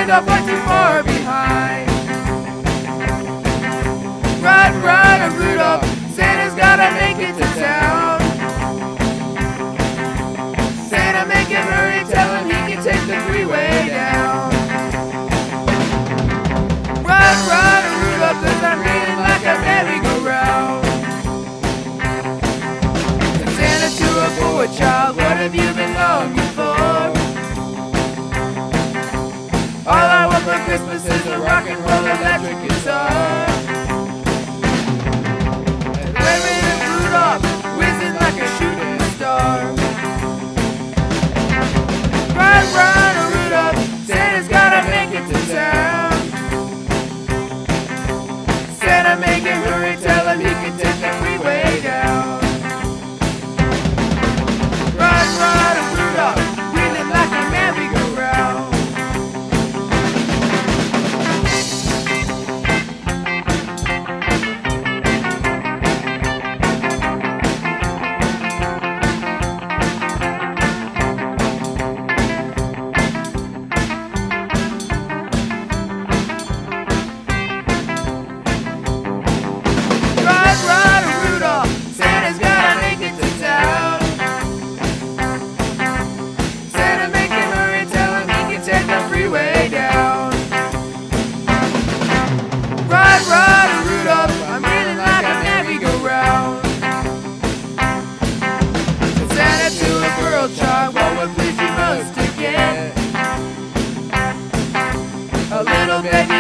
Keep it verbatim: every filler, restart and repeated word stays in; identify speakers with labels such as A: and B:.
A: Rudolph not too far behind. Ride, ride, a Rudolph, Santa's gotta make it to town. Santa, make him hurry, tell him he can take the freeway down. Ride, ride, a Rudolph, cause I'm reading like a merry-go-round. Santa to a poor child, what have you been longing for? All I want for Christmas is a rock and roll electric guitar. And Red Rudolph, whizzing like a shooting star. Ride, ride, a Rudolph, Santa's gotta make it to town. Santa, make him hurry, tell him he can take the freeway down. Ride, ride, a Rudolph, wheeling like a merry-go-round. Child, what would please you most to get? A little baby